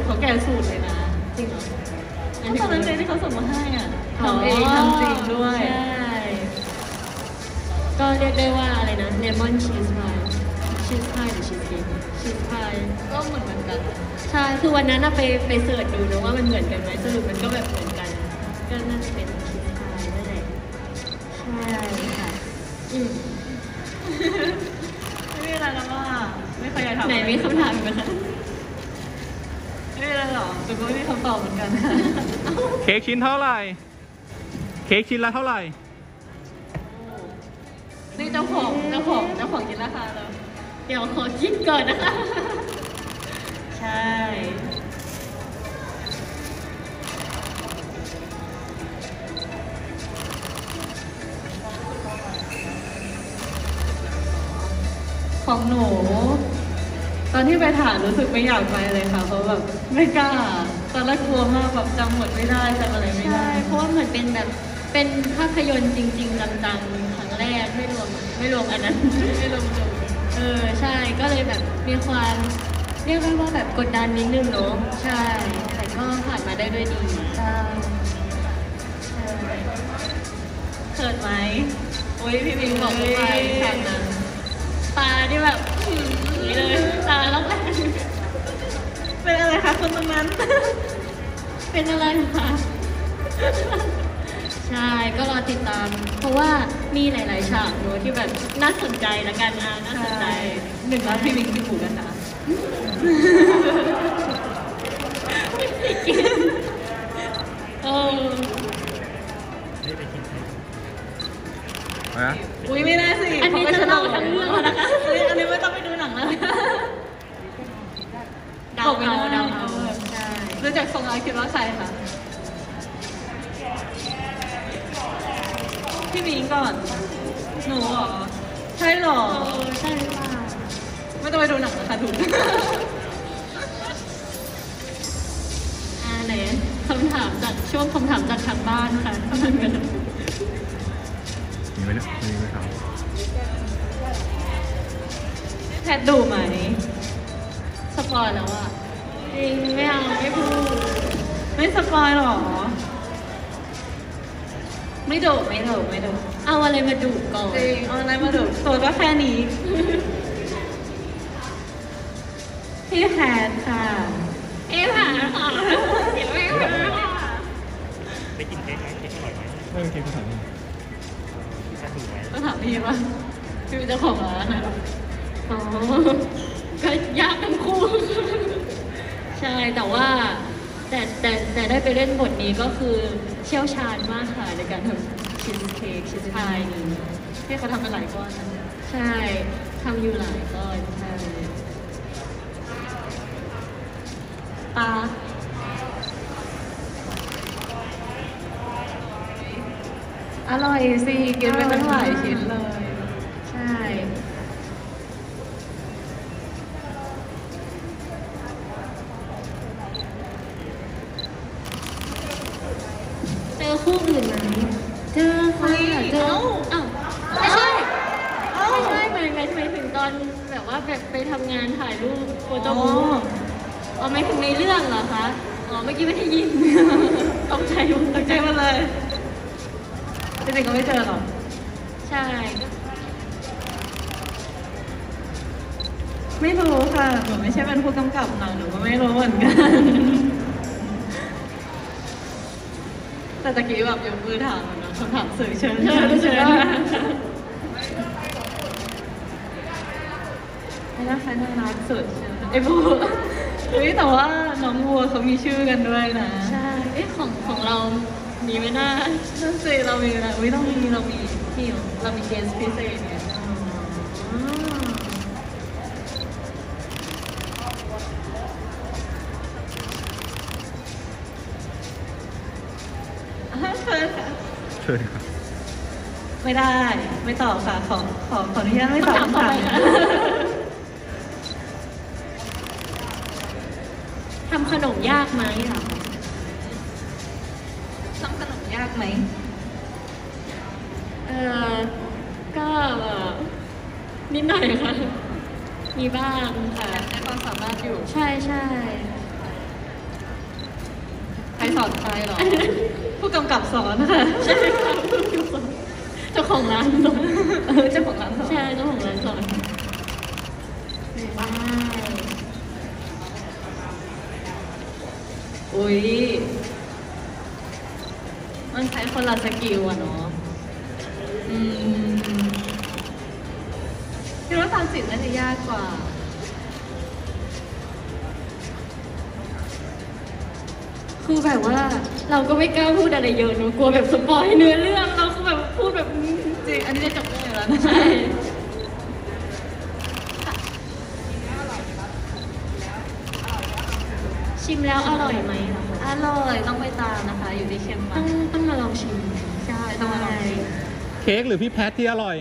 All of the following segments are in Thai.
เขาแกะสูตรเลยนะจริงเหรอตอนนั้นเจที่เขาส่งมาให้อ่ะทำเองทำจริงด้วยใช่ก็เรียกได้ว่าอะไรนะเลมอนชีสพายหรือชีสเค้กชีสพายก็เหมือนกันใช่คือวันนั้นไปเสิร์ชดูนะว่ามันเหมือนกันไหมสรุปมันก็แบบเหมือนกันก็น่าจะเป็นชีสพายนั่นแหละใช่ค่ะไม่มีอะไรแล้วว่าไม่เคยอยากถามไหนมีคำถามไหมคะไม่มีอะไรหรอแต่ก็ไม่มีคำตอบเหมือนกันเค้กชิ้นเท่าไหร่เค้กชิ้นละเท่าไหร่นี่เจ้าของกินราคาแล้วเดี๋ยวขอคิดก่อนนะคะใช่ของหนูตอนที่ไปถ่ายรู้สึกไม่อยากไปเลยค่ะเพราะแบบไม่กล้าตอนแรกกลัวมากแบบจำหมดไม่ได้จำอะไรไม่ได้ใช่เพราะว่าเหมือนเป็นแบบเป็นภาพยนตร์จริงๆจังๆครั้งแรกไม่รวมอันนั้นไม่รวมใช่ก็เลยแบบมีความเรียกได้ว่าแบบกดดันนิดนึงเนาะใช่แต่ก็ผ่านมาได้ด้วยดีใช่เขินไหมโอ้ยพี่มิงบอกว่าไปฉากนั้นตาที่แบบอย่างนี้เลยตาแล้วแบบเป็นอะไรคะคนตรงนั้นเป็นอะไรคะใช่ก็รอติดตามเพราะว่ามีหลายๆฉากเนอะที่แบบน่าสนใจละกันน่าสนใจหนึ่งแล้วพี่มิงกินหมูกันนะอุ้ยไม่ได้สิอันนี้จะเล่าทั้งเรื่องแล้วนะคะอันนี้ไม่ต้องไปดูหนังแล้วเดาใช่ดูจากทรงแล้วคิดว่าใครคะพี่มิงก่อนหนูเหรอใช่หรอใช่ค่ะไม่ต้องไปดูหนังนะคะถูกไหนคำถามจากช่วงคำถามจากทางบ้านค่ะมีไหมเนี่ยมีไหมครับแพทดูไหมสปอยแล้วอะจริงไม่เอาไม่พูดไม่สปอยหรอไม่ดูเอาอะไรมาดูก่อนจริงเอาอะไรมาดูตัวก็แค่นี้พี่แพทค่ะค่ะเดี๋ยวค่ะได้กินเค้กไหมเค้กอร่อยไหมไม่เป็นเค้กภาษาอังกฤษต้องถามพี่ว่าพี่เป็นเจ้าของร้านนะก็ยากทั้งคู่ใช่แต่ว่าแต่ได้ไปเล่นบทนี้ก็คือเชี่ยวชาญมากค่ะในการทำชีสเค้กชีสพายนี้ที่เขาทำเป็นหลายก้อนนะใช่ทำอยู่หลายก้อนใช่ปลาอร่อยสิกินไปตั้งหลายชิ้นเลยใช่เจอคู่อื่นไหมเจอค่ะเจอไม่ใช่หมายถึงตอนแบบว่าแบบไปทำงานถ่ายรูปโฟโต้บุ๊กไม่ถึงในเรื่องเหรอคะเมื่อกี้ไม่ได้ยินตกใจมาเลยจริงๆก็ไม่เจอหรอกใช่ไม่รู้ค่ะหนูไม่ใช่เป็นผู้กำกับหนังหนูก็ไม่รู้เหมือนกันแต่ตะกี้แบบยกมือถามนะคำถามสื่อเชิญไม่น่าใครน่ารักสุดไอ้บัวแต่ว่าน้องบัวเขามีชื่อกันด้วยนะใช่ของเรามีไม่น่านั่นสิเรามีนะต้องมีเรามีที่เรามีเกสพิเศษเนี่ยเชิญค่ะไม่ได้ไม่ตอบค่ะขออนุญาตไม่ตอบคำถามทำขนมยากไหมเหรอทำขนมยากไหมก็นิดหน่อยค่ะมีบ้างค่ะในความสามารถอยู่ใช่สอนใครเหรอ ผู้กำกับสอนค่ะใช่ค่ะเจ้าของร้านสอนเจ้าของร้านสอนใช่เจ้าของร้านสอนว้าวอุ้ยมันใช้คนละสกิลอะเนาะคิดว่าตามสินน่าจะยากกว่าคือแบบว่าเราก็ไม่กล้าพูดอะไรเยอะเนอะกลัวแบบสปอยเนื้อเรื่องเราคือแบบพูดแบบจริง อันนี้จะจบได้แล้วนะใช่ ชิมแล้วอร่อยไหมล่ะคะอร่อยต้องไปตามนะคะ อยู่ที่เชียงใหม่ต้องมาลองชิมใช่ต้องมาลองชิมเค้กหรือพี่แพทที่อร่อย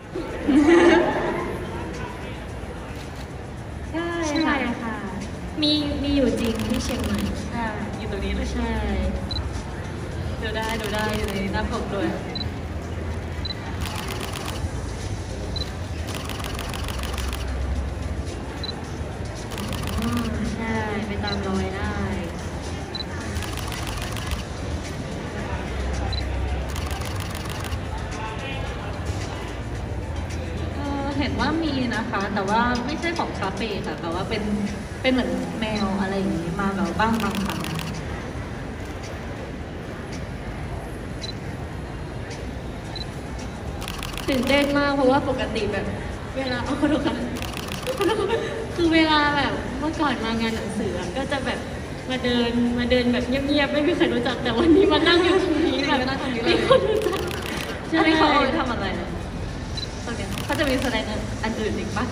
ใช่ใช่ค่ะ มีอยู่จริงที่เชียงใหม่ใช่อยู่ตรงนี้เลยใช่ดูได้อยู่ในหน้าปกด้วยใช่ ไปตามรอยได้เห็นว่ามีนะคะ แต่ว่าไม่ใช่ของคาเฟ่ค่ะ แต่ว่าเป็นเหมือนแมวอะไรอย่างนี้มาแบบบ้างบางครั้งตื่นเต้นมากเพราะว่าปกติแบบ เวลาขอโทษค่ะคือเวลาแบบเมื่อก่อนมางานหนังสืออะก็จะแบบมาเดินแบบเงียบๆไม่มีใครรู้จักแต่วันนี้มานั่งอยู่ตรงนี้แบบมานั่งตรงนี้เลยมีคนรู้จักใช่ไหมเขาเอาไปทำอะไรนะตรงเนี้ยเขาจะมีแสดงอันอื่นอีกปะ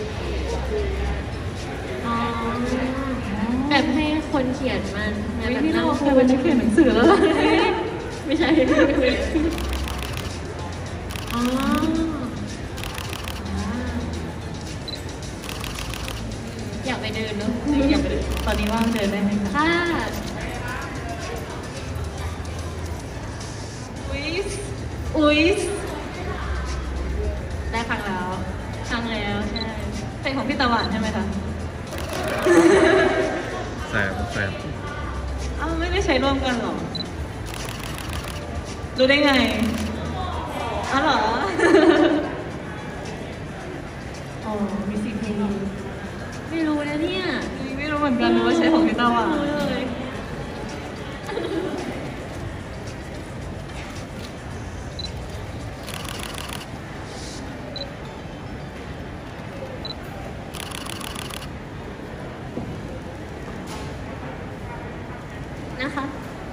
อ๋อแบบให้คนเขียนมันแบบนี่นั่เรางเคยเป็นนักเขียนหนังสือแล้วเหรอไม่ใช่อ๋ออยากไปเดินเนอะอยากไปดูตอนนี้ว่างเดินได้ไหมคะค่ะอุ๊ยได้ฟังแล้วฟังแล้วใช่เพลงของพี่ตะวันใช่ไหมคะแสบอ้าวไม่ได้ใช้ร่วมกันเหรอ รู้ได้ไงอ้าวเหรออ๋อมีสิ่งเพลงนี้ไม่รู้นะเนี่ยไม่รู้เหมือนกันว่าใช้ของพี่ตะวันไม่รู้เลยนะคะ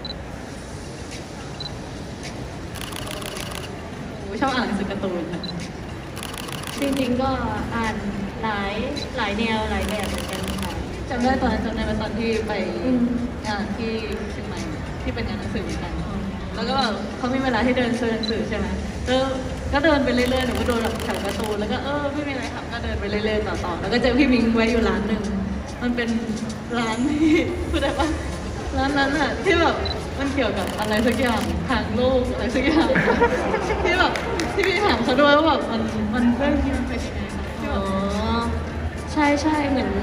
ชอบอ่านหนังสือการ์ตูนค่ะจริงๆก็อ่านหลายแนวหลายแบบเหมือนกันค่ะจำได้ตอนนั้นจำได้ว่าตอนที่ไปอืมงานที่เชียงใหม่ที่เป็นงานหนังสือเหมือนกัน แล้วก็แบบเขามีเวลาให้เดินซื้อหนังสือใช่ไหมก็เดินไปเรื่อยๆหนูก็โดนแบบแถวการ์ตูนแล้วก็ไม่มีอะไรทำก็เดินไปเรื่อยๆต่อๆแล้วก็เจอพี่มิงไว้อยู่ร้านหนึ่งมันเป็นร้านที่พูดได้ปะร้านนั้นอะที่แบบมันเกี่ยวกับอะไรสักอย่างทางโลกอะไรสักอย่าง ที่แบบที่พี่ถามเขาด้วยว่าแบบมันเรื่องที่มันเป็นยังไงคะที่แบอ๋บอ ใช่ใช่เหมือน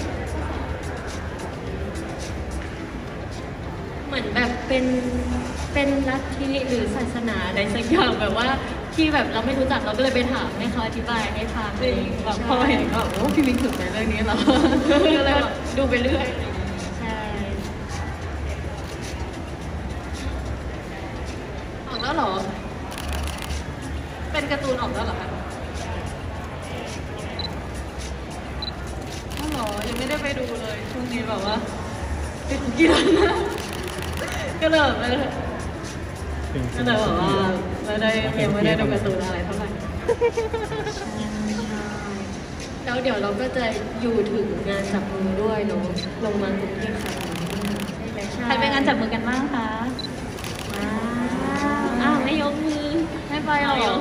แบบเป็นลัทธิหรือศาสนาอะไรสักอย่างแบบว่าที่แบบเราไม่รู้จักเราก็เลยไปถามให้เขาอธิบายให้ฟังจริงแบบพอเห็นก็แบบโอ้พี่มิงถึงในเรื่องนี้เหรอก็เลยแบบดูไปเรื่อยใช่ออกแล้วเหรอ เป็นการ์ตูนออกแล้วเหรอคะอ๋อเหรอ ยังไม่ได้ไปดูเลย ช่วงนี้แบบว่าติดกีฬานะก็เลยแบบก็เลยแบบว่าไม่ได้ยังไม่ได้ดูการ์ตูนอะไรเท่าไหร่แล้วเดี๋ยวเราก็จะอยู่ถึงงานจับมือด้วยเนาะลงมากรุงเทพค่ะใช่ไหมใครไปงานจับมือกันบ้างคะว้าวอ้าวไม่ยกมือไม่ไปหรอ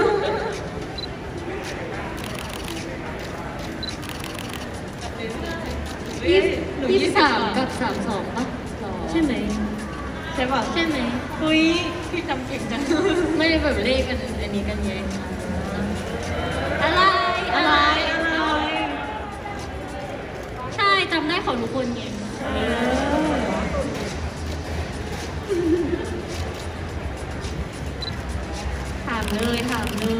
23 กับ 32ป่ะใช่ไหมใช่ป่ะใช่ไหมอุ้ยพี่จำเก่งจังไม่ได้แบบเลขกันอันนี้กันไงอะไรอะไรใช่จำได้ของทุกคนไงถามเลยถามเลย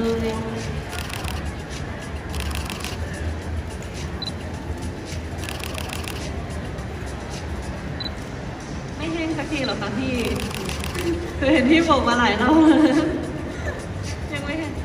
ไม่แห้งสักทีหรอคะพี่คือเห็นพี่บอกมาหลายรอบยังไม่แห้ง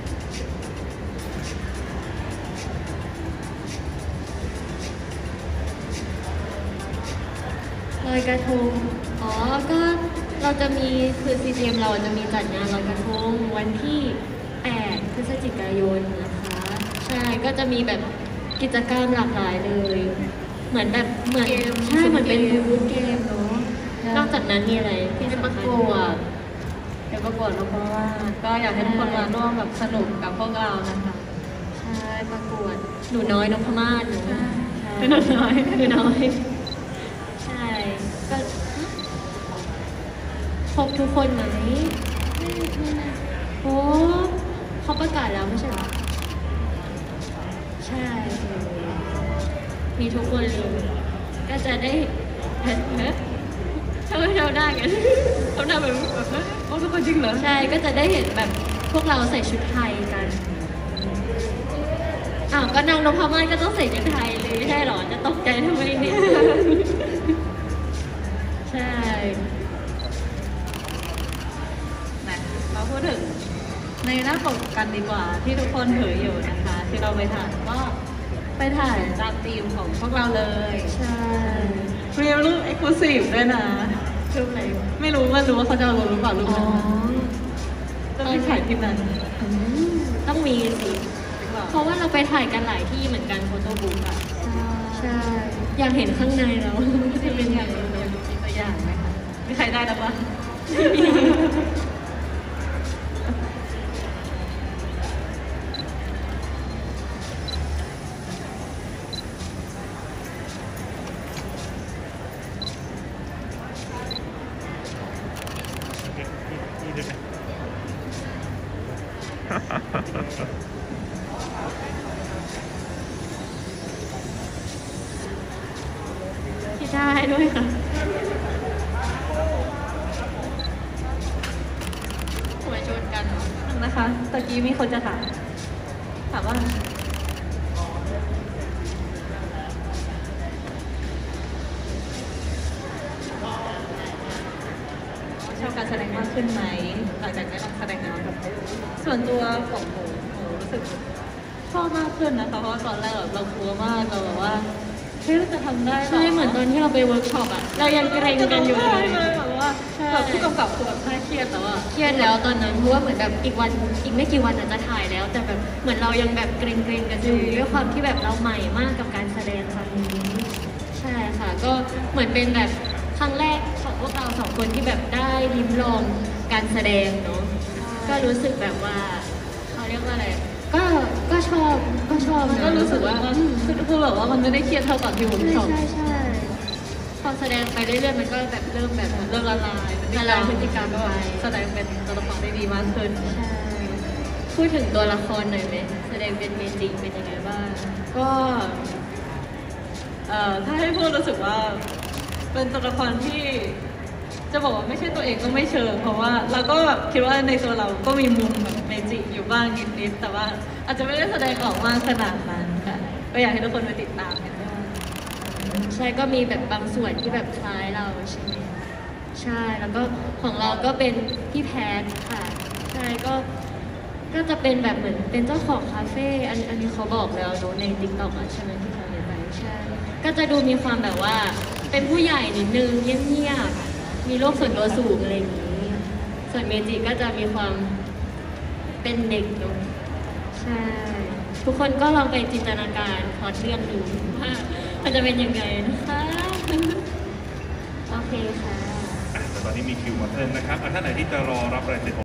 ลอยกระทง อ๋อ ก็เราจะมีคือ CGM เราจะมีจัดงานลอยกระทงวันที่ 8 พฤศจิกายนนะคะ ใช่ ก็จะมีแบบกิจกรรมหลากหลายเลย เหมือนแบบเหมือนใช่เหมือนเป็นบูธเกมเนาะ นอกจากนั้นมีอะไรที่จะจะปประ ระกกววดดเดี๋ยวประกวดแล้วก็ว่าก็อยากให้ทุกคนมาร่วมแบบสนุกกับพวกเรานะคะใช่ประกวดหนูน้อยนพมาศหนูเป็นหนูน้อยหนูน้อย ใช่ ก็ครบทุกคนไหมไม่โอ้เขาประกาศแล้วไม่ใช่เหรอ ใช่ มีทุกคนเลย ก็จะได้เฮ้ยทำไมเราได้กันทำหน้าแบบโอ้ทุกคนจริงเหรอใช่ ก็จะได้เห็นแบบพวกเราใส่ชุดไทยกัน อ้าว ก็นางนพมาศก็ต้องใส่ชุดไทยเลยไม่ใช่เหรอ จะตกใจทำไมเนี่ย ใช่นะมาพูดถึงในหน้าปกกันดีกว่าที่ทุกคนถืออยู่นะคะ ที่เราไปถ่ายก็ไปถ่ายตามธีมของพวกเราเลยใช่เรียลรูปเอ็กซ์คลูซีฟด้วยนะรูปไหนไม่รู้ว่าเขาจะเอาลงหรือเปล่ารูปอ๋อนั้นต้องไปถ่ายที่นั้นต้องมีสิหรือเปล่าเพราะว่าเราไปถ่ายกันหลายที่เหมือนกันโฟโต้บุ๊กอะใช่ใช่ อยากเห็นข้างในแล้วจะเป็นอย่างไรเลยมีตัวอย่างไหมคะมีใครได้แล้วปะนี่ด้วยกันที่ได้ด้วยค่ะสวยชนกันนะคะตะกี้มีคนจะถามว่าชอบการแสดงมากขึ้นไหมหลังจากได้ลองแสดงงานกับส่วนตัวของหนูรู้สึกชอบมากขึ้นนะคะเพราะว่าตอนแรกเรากลัวมากเราแบบว่าเฮ้ยเราจะทำได้รใช่ เหมือนตอนที่เราไปเวิร์กช็อปอะเรายังเกรงกันอยู่ใช่เลยเลยแบบว่าใช่แบบผู้กำกับคือแบบน่าเครียดแต่ว่าเครียดแล้วตอนนั้นเพราะว่าเหมือนแบบอีกไม่กี่วันอาจจะถ่ายแล้ว แต่แบบเหมือนเรายังแบบเกรงกันอยู่ด้วยความที่แบบเราใหม่มากกับการแสดงครั้งนี้ใช่ค่ะ ก็เหมือนเป็นแบบครั้งแรกของพวกเราสองคนที่แบบได้ลิ้มลองการแสดงเนาะก็รู้สึกแบบว่าเขาเรียกว่าอะไรก็ชอบนะก็รู้สึกว่าคือแบบว่ามันไม่ได้เครียดเท่าตอนที่เวิร์กช็อปใช่พอแสดงไปเรื่อยๆมันก็แบบเริ่มแบบเริ่มละลายละลายพฤติกรรมไปแสดงเป็นตัวละครได้ดีมากขึ้นใช่พูดถึงตัวละครหน่อยไหมแสดงเป็นเมจิเป็นยังไงบ้างก็ถ้าให้พูดรู้สึกว่าเป็นตัวละครที่จะบอกว่าไม่ใช่ตัวเองก็ไม่เชิงเพราะว่าเราก็แบบคิดว่าในตัวเราก็มีมุมแบบเมจิอยู่บ้างนิดๆแต่ว่าอาจจะไม่ได้แสดงออกมากขนาดนั้นค่ะก็อยากให้ทุกคนไปติดตามกันด้วยใช่ก็มีแบบบางส่วนที่แบบคล้ายเราใช่ไหมใช่แล้วก็ของเราก็เป็นพี่แพทค่ะใช่ก็จะเป็นแบบเหมือนเป็นเจ้าของคาเฟ่อันนี้เขาบอกแล้วเนอะในติ๊กต็อกใช่ไหมที่เขาเห็นไปใช่ก็จะดูมีความแบบว่าเป็นผู้ใหญ่นิดนึงเงียบๆมีโลกส่วนตัวสูงอะไรอย่างนี้ ส่วนเมจิก็จะมีความเป็นเด็กเนอะใช่ทุกคนก็ลองไปจินตนาการพล็อตเรื่องดูว่ามันจะเป็นยังไงนะคะ โอเคค่ะแต่ตอนนี้มีคิวมาเพิ่มนะครับท่านไหนที่จะรอรับรายละเอียด